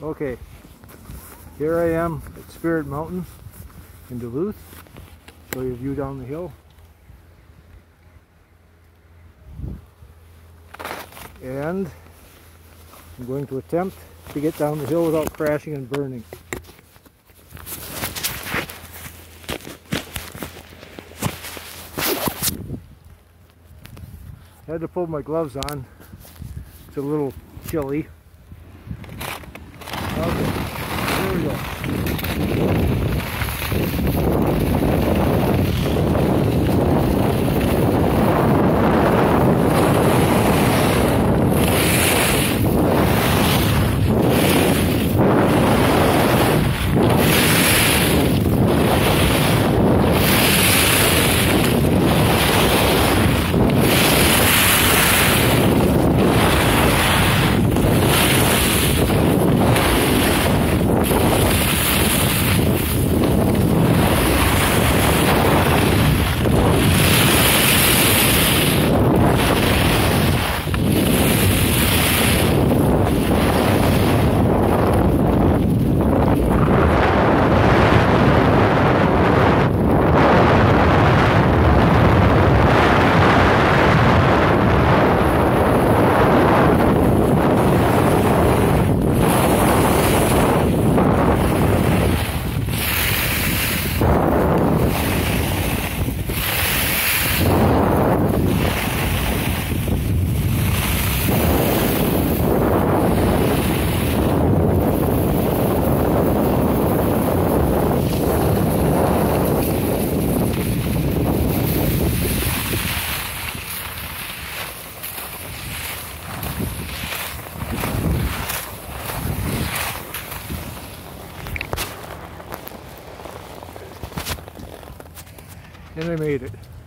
Okay, here I am at Spirit Mountain in Duluth. Show you a view down the hill. And I'm going to attempt to get down the hill without crashing and burning. I had to pull my gloves on. It's a little chilly. Okay, here we go. And I made it.